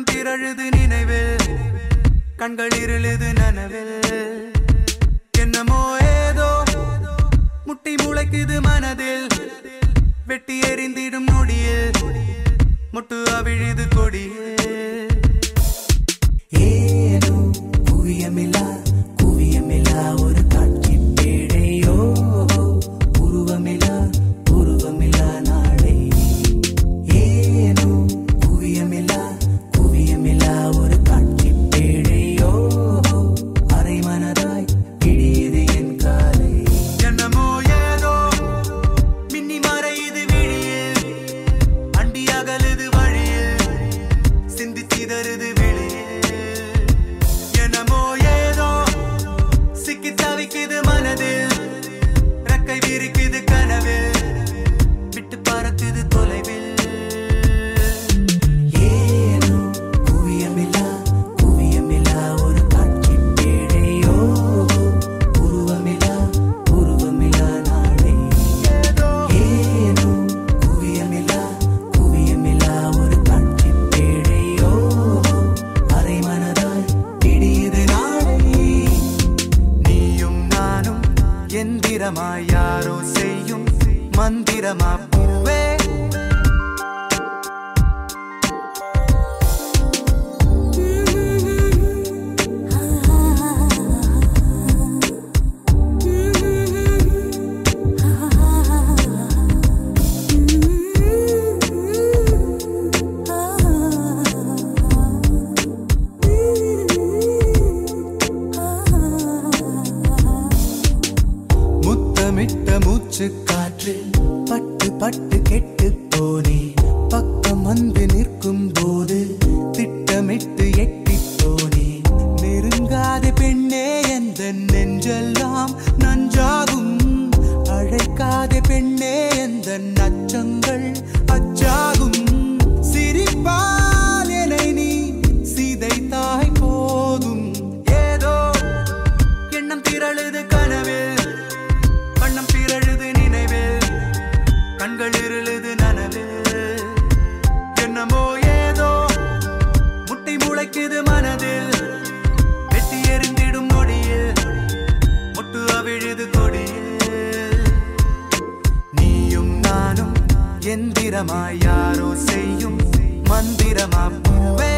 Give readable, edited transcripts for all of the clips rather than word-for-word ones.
திரழுது நினைவில் கண்கள் இருளுது நனவில் என்னமோ ஏதோ முட்டி முளைக்குது மனதில் வெட்டி எறிந்திடும் நொடியில் முட்டு அவிழுது கொடியில் ஏனோ குவியமில்லா ஒரு காட்சி பேடையோ உருவமில்லா நாளை ஏனோ குவியமில்லா ஒரு காட்சி பேடையோ அரை மனதாய் இடியது என் காலை என்னமோ ஏதோ மின்னி மறையுது விழியில் அண்டி அகலுது வழியில் சிந்தி சிதறுது வெளியில் என்னமோ ஏதோ சிக்கி தவிக்குது மனதில் ரெக்கை விரிக்குது கனவில் விட்டு பறக்குது தொலைவில் ஏனோ குவியமில்லா ஒரு காட்சி பேடையோ உருவமில்லா நாளை ஏனோ குவியமில்லா ஒரு காட்சி பேடையோ அரை மனதாய் இடியது நாளை நீயும் நானும் எந்திரமாய் யாரோ செய்யும் மந்திரமா பூவே முத்தமிட்ட மூச்சு காற்று பட்டு கெட்டு போனே பக்கம் வந்து நிற்கும் போது திட்டமிட்டு எட்டி போனே நெருங்காத பெண்ணே எந்த நெஞ்செல்லாம் நஞ்சாகும் அழைக்காத பெண்ணே எந்த நச்சங்கள் அச்சாகும் சிரிப்பால் என்னை நீ சிதைத்தாய் போதும் ஏதோ எண்ணம் திரழுது கனவில் கண்ணம் திரழுது நினைவில் கண்கள் இருளுது நனவில் என்னமோ ஏதோ முட்டி முளைக்குது மனதில் வெட்டி எறிந்திடும் நொடியில் முட்டு அவிழுது கொடியில் நீயும் நானும் எந்திரமாய் யாரோ செய்யும் மந்திரமா பூவே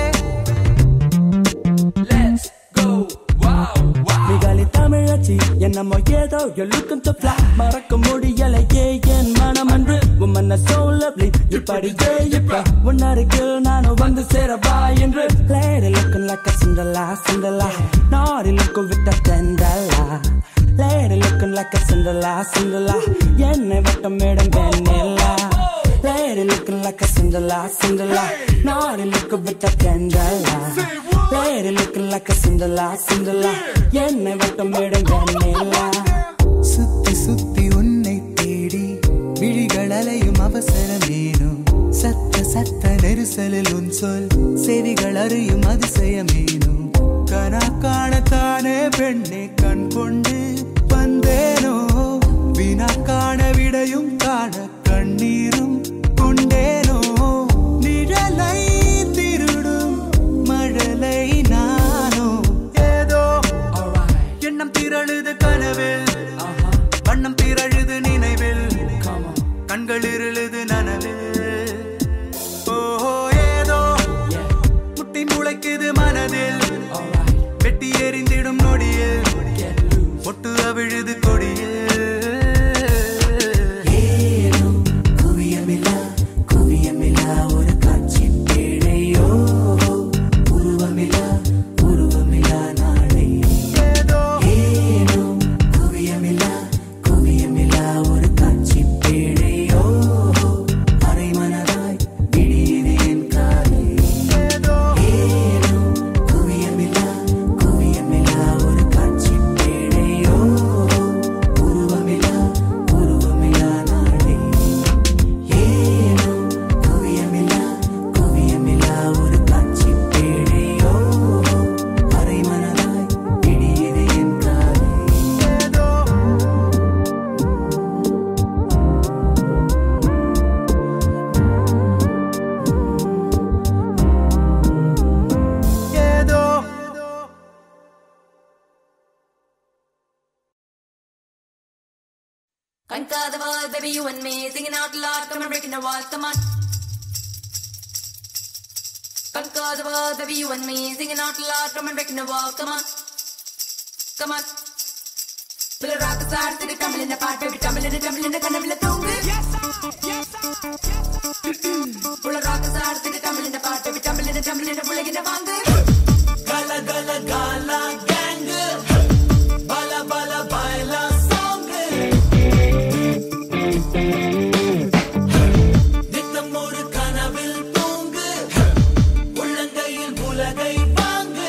தமிழச்சி என்னமோ ஏதோ you're looking to fly மறக்க முடியலையே என் மனம் அன்று woman are so lovely இப்படியே இப்ப உன்னருகில் நானும் வந்து சேரவா என்று lady looking like a Cinderella naughty looking with a Cinderella lady looking like a Cinderella என்னை வட்டம் மேடம் வெண்ணிலா lady looking like a Cinderella naughty looking with a Cinderella lady looking like a Cinderella என்னை வட்டம் மேடங்கண்ணில்லா சுத்தி சுத்தி உன்னை தேடி விழிகள் அலையும் அவசரமேனோ சத்த நெரிசலில் உன் சொல் செவிகள் அறியும் அதிசயமேனோ கனா காணத்தானே பெண்ணே கண் கொண்டு வந்தேனோ வினா காண விடையும் காண கண்ணீரும் கொண்டேனோ நிழலை திருடும் மழலை நானோ ஏதோ எண்ணம் திரழுது கனவில் வண்ணம் திரழுது நினைவில் கண்கள் இருளுது நனவில் ஓஹோ ஏதோ முட்டி முளைக்குது மனதில் வெட்டி எறிந்திடும் நொடியில் முட்டு அவிழுது கொடியில் ஏனோ குவி Conquer the world, baby, you and me. Singing out loud, come on, breaking the walls, come on. Conquer the world, baby, you and me. Singing out loud, come on, breaking the walls, come on. Come on. Pull a rock aside, sit it, tumble in the part, baby, tumble in the kanamila tungu. Yes, sir, yes, sir, yes, sir. Pull a rock aside, sit it, tumble in the part, baby, tumble in the bullag in the vangu. Gala, gala, gala, gang. Bala, bala, baila, song. Nitham oru kanavil toongu. Ullangaiyil ulagai vaangu.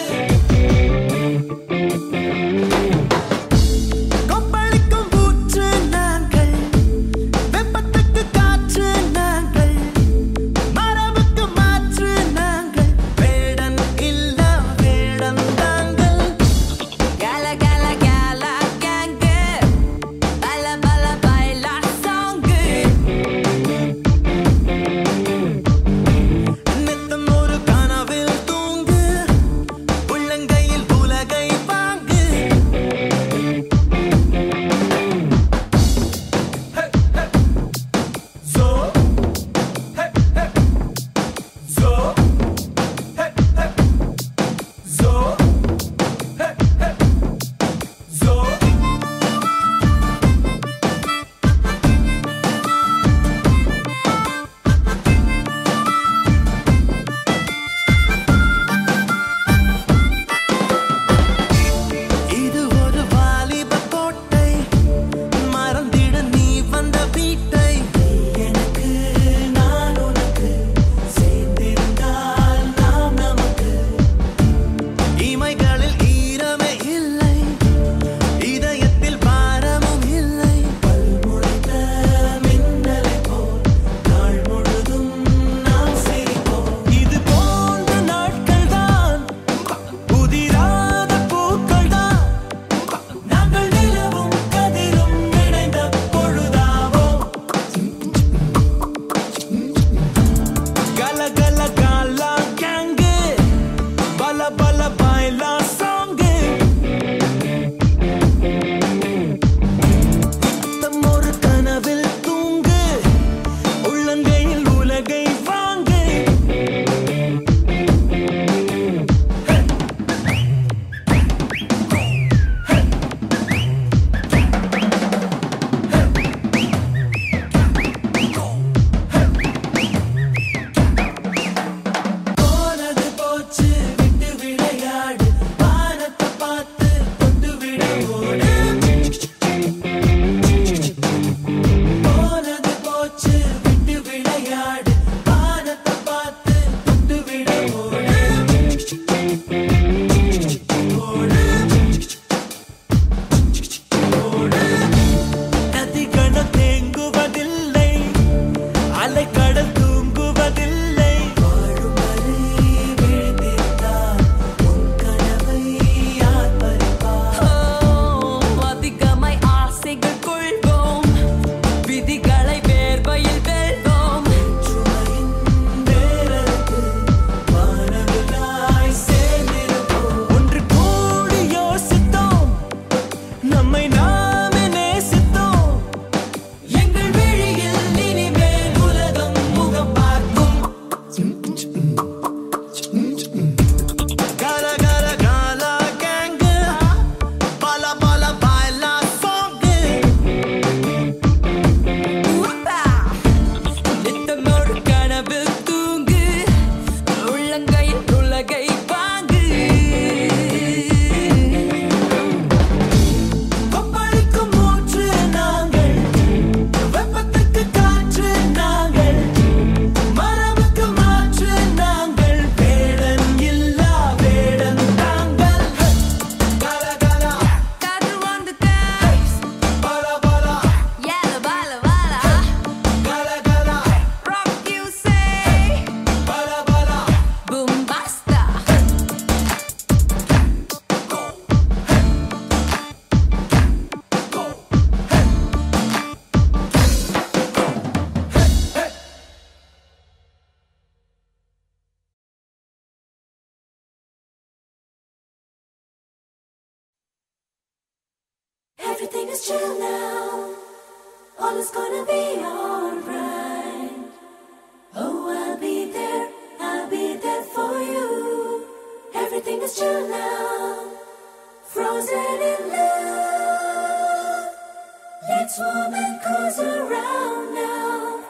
Everything is chill now. all is gonna be alright. Oh, I'll be there for you. Everything is chill now, frozen in love. Let's warm and cozy around now.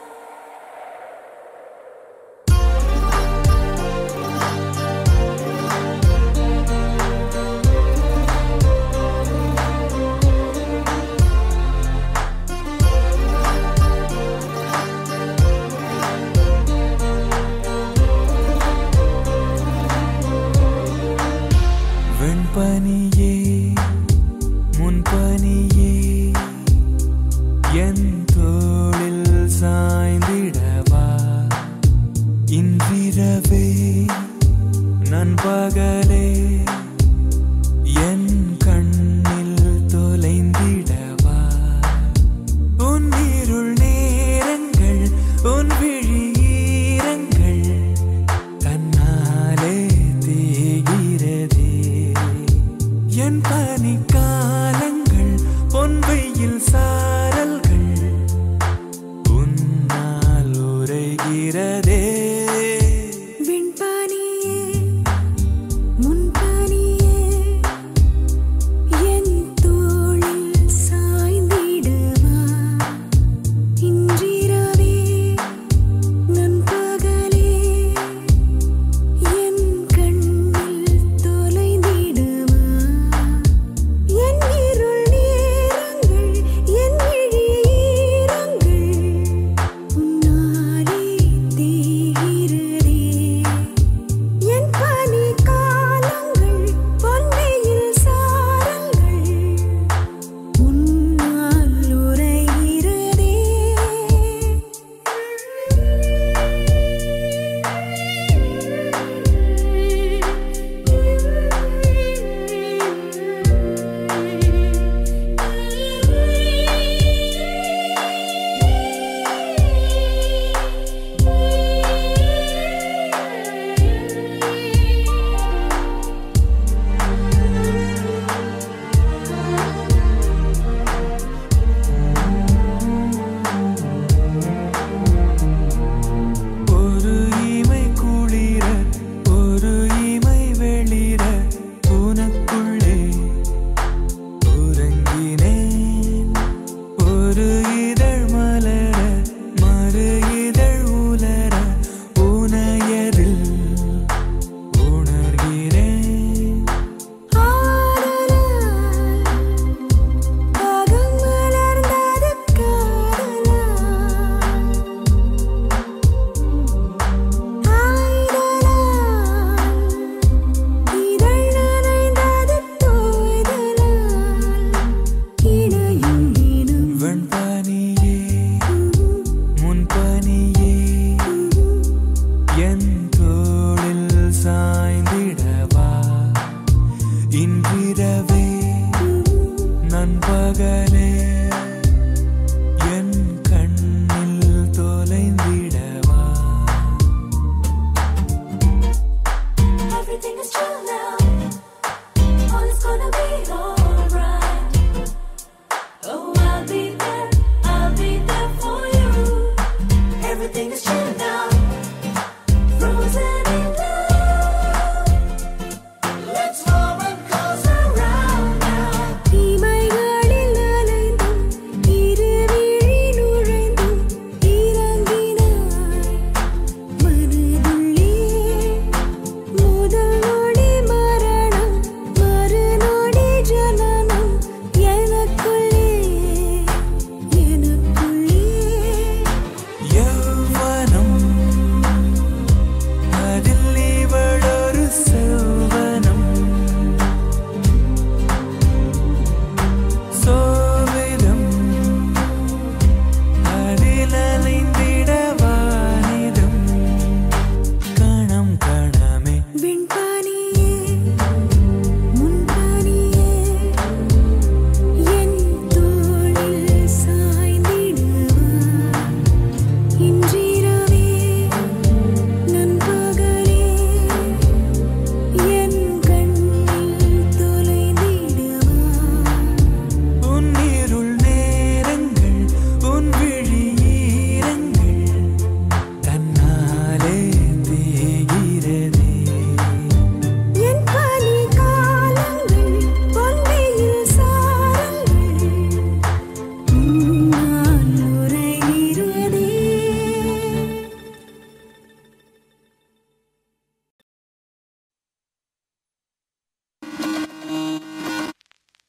வெண்பனியே முன்பனியே என் தோளில் சாய்ந்திடவா இன்றிரவே நண்பகலே என் கண்ணில் தொலைந்திடவா உன் இருள் நேரங்கள் உன் விழியீரங்கள் தன்னாலே தேகிறதே என் பனிக்காலங்கள் பொன் வெயில் சாரல்கள் உன்னால் உரைகிறதே விண்பனியே முன்பனியே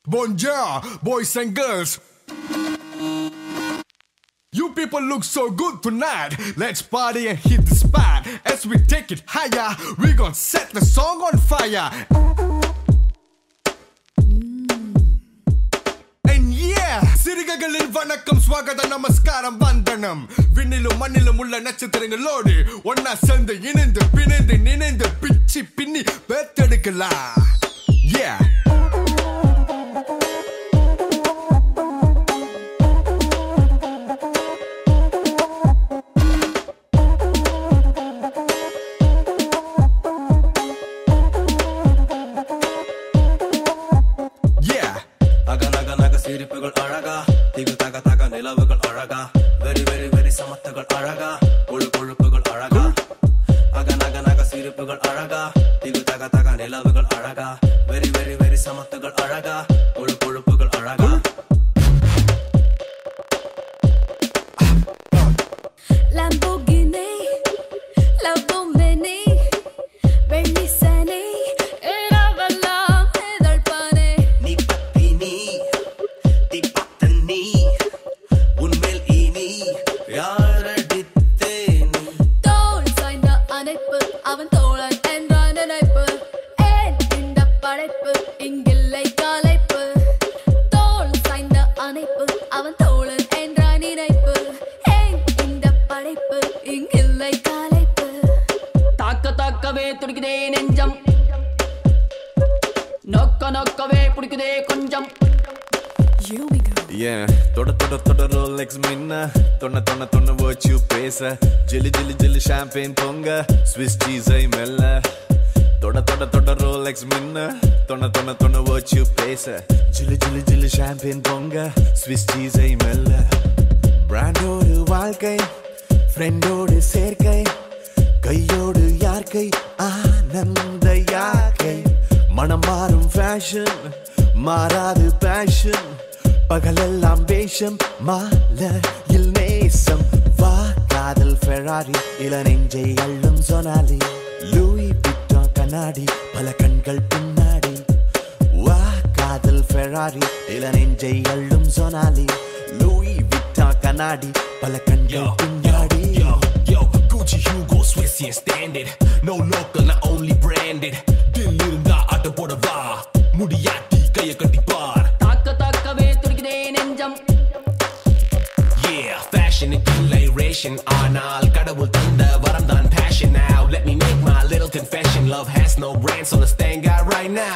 Bonjour, boys and girls. You people look so good tonight. Let's party and hit the spot. As we take it higher, we gon' set the song on fire. And yeah, சிறுகைகளில் வணக்கம் ஸ்வாகத நமஸ்காரம் வந்தனம். விண்ணிலும் மண்ணிலும் உள்ள நட்சத்திரங்களோடு ஒன்னா சேர்ந்து இணைந்து பிணைந்து நினைந்து பிச்சி பின்னி பேத்தெடுக்கலாம். Yeah. சிரிப்புகள் அழகா திகு தக தக நிலவுகள் அழகா வெரி வெரி வெரி சமத்துகள் அழகா கொழு கொழுப்புகள் அழகா அக நக நக சிரிப்புகள் அழகா திகு தக தக நிலவுகள் அழகா வெரி வெரி வெரி சமத்துகள் அழகா கொழு கொழுப்புகள் அழகா Lamborghini, Lamborghini, வெள்ளிசனி இரவெல்லாம் இதழ்பானே நீ பத்தினி உன்மேல் இனி யாரடித்தேனி தோள் சாய்ந்த அணைப்பு அவன் தோழன் என்ற நினைப்பு ஏன் இந்த படைப்பு இங்கில்லை கலைப்பு தோள் சாய்ந்த அணைப்பு அவன் தோழன் என்ற நினைப்பு ஏன் இந்த படைப்பு இங்கில்லை கலைப்பு தாக்க தாக்கவே துடிக்குதே நெஞ்சம் நோக்க நோக்கவே பிடிக்குதே கொஞ்சம் Here we go. Yeah, toda Rolex minna, tonna வச்சு பேச, ஜிலி ஜிலி ஜிலி champagne பொங்க, Swiss cheese ஐ மெல்ல. toda Rolex minna, tonna வச்சு பேச, ஜிலி ஜிலி ஜிலி champagne பொங்க, Swiss cheese ஐ மெல்ல. பிராண்டோடு வாழ்க்கை, ஃப்ரெண்டோடு சேர்க்கை, கையோடு யார்கை, ஆனந்த யாக்கை. மனம் மாறும் ஃபேஷன், மாறாது பேஷன். பகலெல்லாம் வேஷம் மாலையில் நேசம் வா காதல் ஃபெராரி இள நெஞ்சை அள்ளும் சொனாலி லூயி விட்டான் கண்ணாடி பல கண்கள் பின்னாடி வா காதல் ஃபெராரி இள நெஞ்சை அள்ளும் சொனாலி லூயி விட்டான் கண்ணாடி பல கண்கள் பின்னாடி Yo, Gucci, Hugo, Swiss, yeah, standard. No local, not only branded. Dilli irundha aata poda va mudiyatti kaiya katti paar. தாக்க தாக்கவே துடிக்குதே நெஞ்சம் Yeah, fashion and ration. Aanal kadavul thanda varam dhaan passion now. Let me make my little confession. Love has no brand, so let's thank God right now.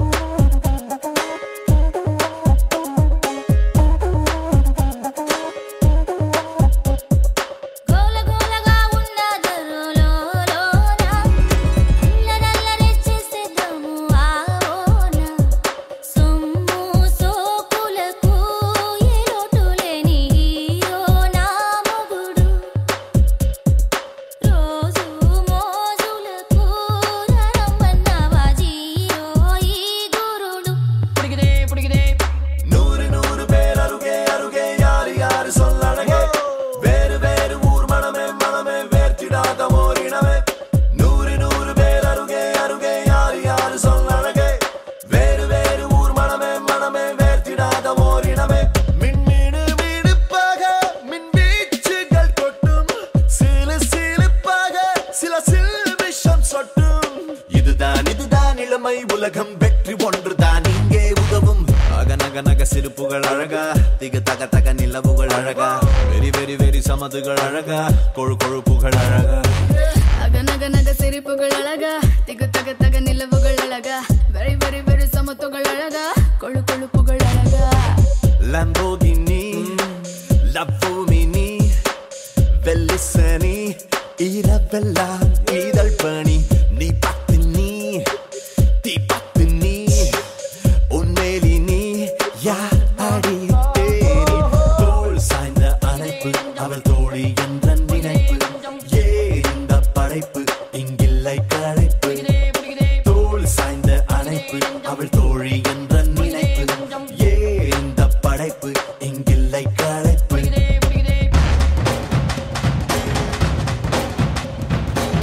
உலகம் வெற்றி ஒன்றுதான் இங்கே உதவும் அகநக சிரிப்புகள் அழகா திக தக தக நிலவுகள் அழகா வெரி வெரி வெரி சமதுகள் அழகா கொழு கொழுப்புகள் அழகா அகநக சிரிப்புகள் அழகா திகு தக தக நிலவுகள் அழகா வெரி வெரி வெரி சமத்துகள் அழகா கொழு கொழுப்புகள் அழகா Lamborghini Lamborghini வெள்ளிசனி இரவெல்லாம் இதழ் பணி நீ பத்தினி தீ பத்தினி உன்மேலி நீ யார் அடித்தேனி தோள் சாய்ந்த அணைப்பு அவள் தோழி என்ற நினைப்பு ஏ இந்த படைப்பு இங்கில்லை களைப்பு தோள் சாய்ந்த அணைப்பு அவள் தோழி என்ற நினைப்பு ஏ இந்த படைப்பு இங்கில்லை களைப்பு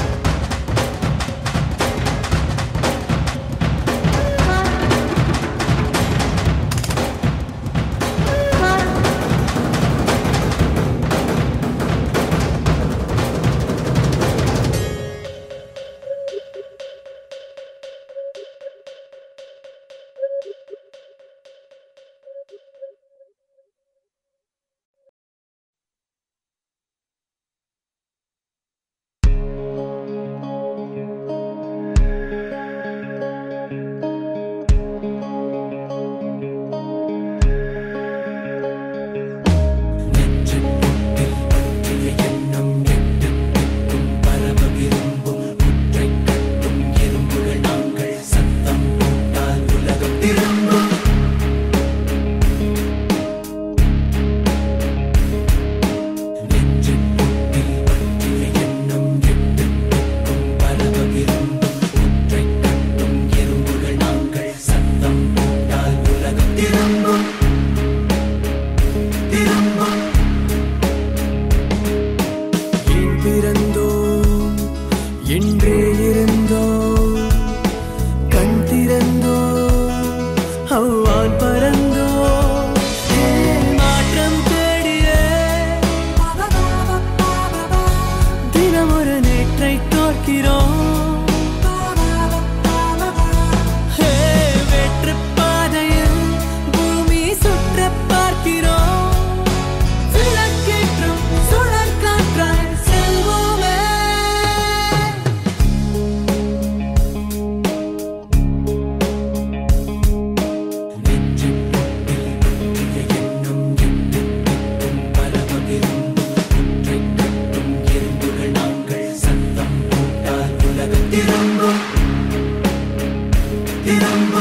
கட்டிரம்போ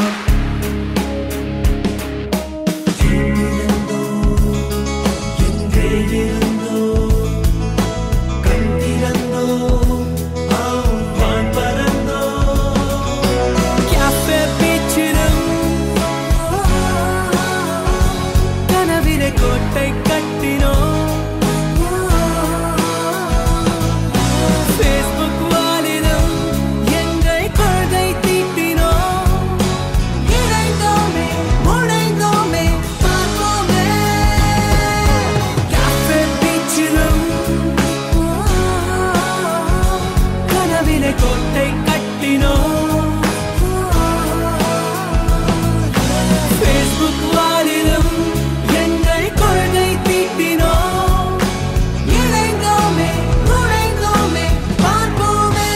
எங்கே இருந்தோ கண் திறந்தோ வான் பறந்தோ கேஃபே பீச்சிலும் கனவிலே கோட்டை கட்டினோ Facebook வாலிலும் எங்கள் கொள்கை தீட்டினோ இணைந்தோமே முனைந்தோமே பார்ப்போமே கேஃபே பீச்சிலும் கனவிலே கோட்டை கட்டினோ Facebook வாலிலும் எங்கள் கொள்கை தீட்டினோ இணைந்தோமே முனைந்தோமே பார்ப்போமே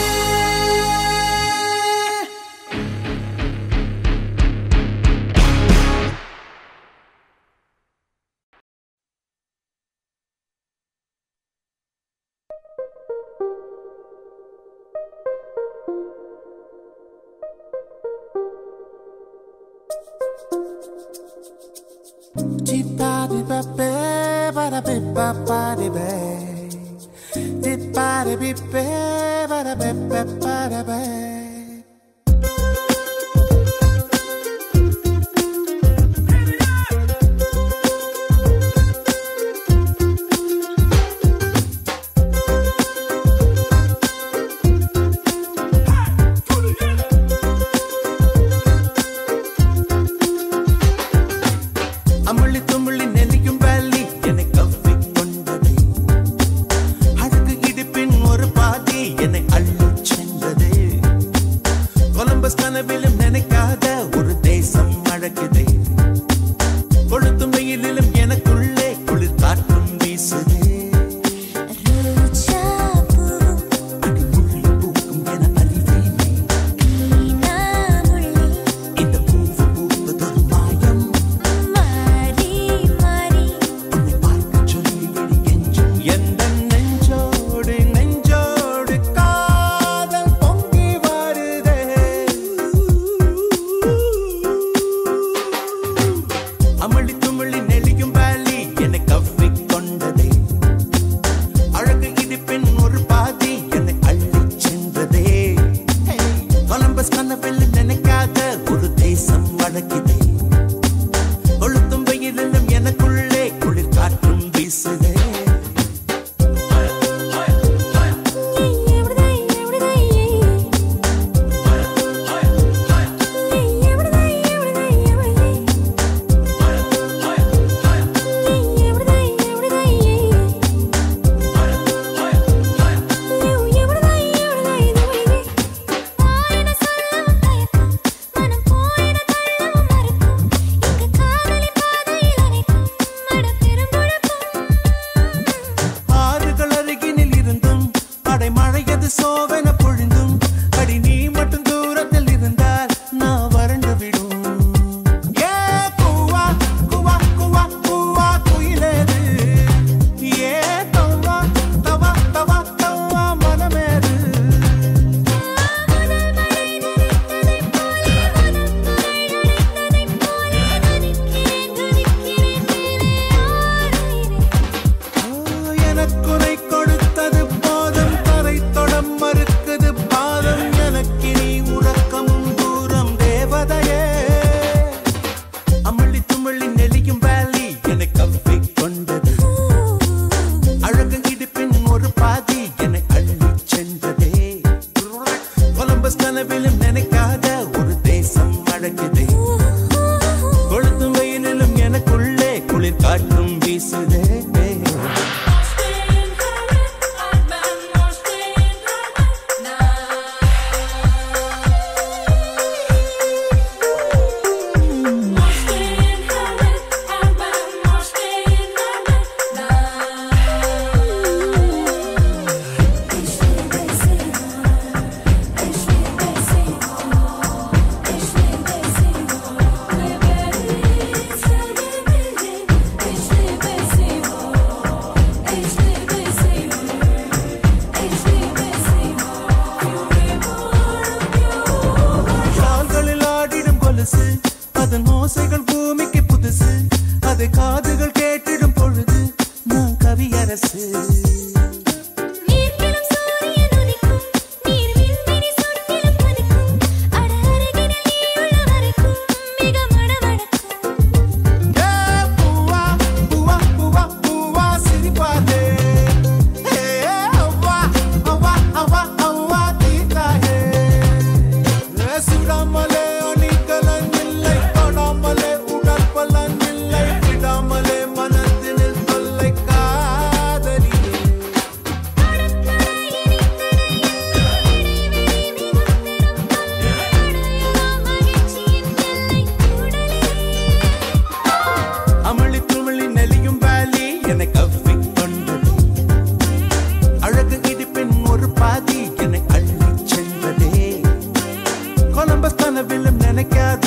அமுள்ளி துமுள்ளி நெல்லியும் வேலி என்னை கவ்விக் கொண்டது அழகு இடுப்பின் ஒரு பாதி என்னை அள்ளிச் சென்றது கொலம்பஸ் கனவிலும் நினைக்காத ஒரு தேசம் அழகுதே கொளுத்தும் வெயிலிலும் எனக்குள்ளே குளிர் காற்றும் வீசுதே அடிமுள்ளி பூக்கும் என அறிவேனே இந்த பூவு பூப்பதொரு மாயம் உன்னை பார்க்கச் சொல்லி விழி கெஞ்சும் எந்தன் நெஞ்சோடு நெஞ்சோடு காதல் பொங்கி வருதே அமளி துமளி நெளியும் வேலி என்னை கவ்விக் கொண்டதே அழகு இடுப்பின் ஒரு பாதி என்னை அள்ளிச் சென்றதே கொலம்பஸ் கனவில் நினைக்காத ஒரு தேசம் அழகுதே கொளுத்தும் வெயிலிலும் எனக்குள்ளே குளிர் காற்றும் வீசுதே ஆறுகள் அருகினில் இருந்தும் அடை மழையது சோவென பொழிந்தும் அடி நீ மட்டும் தூரத்தில் இருந்தால் நான் வறண்டு விடும் ஏ கூவா கூவா கூவா கூவா குயிலேது ஏ தவா தவா தவா தவா மனமேது எனக்குனை கொடுத்தது போதும் தரை தொடம் மறுக்குது பாதம் எனக்கு நீ உறக்கமும் தூரம் தேவதையே அமளி துமளி நெளியும் வேலி என்னை கவ்விக் கொண்டது அழகு இடுப்பின் ஒரு பாதி என்னை அள்ளிச் சென்றதே கொலம்பஸ் கனவிலும் நினைக்காத ஒரு தேசம் அழகுதே கொளுத்தும் வெயிலிலும் எனக்குள்ளே குளிர் காற்றும் வீசுதே Bye. கொலுசு அதன் ஓசைகள் பூமிக்கு புதுசு அதை காதுகள் கேட்டிடும் பொழுது நான் கவியரசு கொலம்பஸ் கனவிலும் நினைக்காத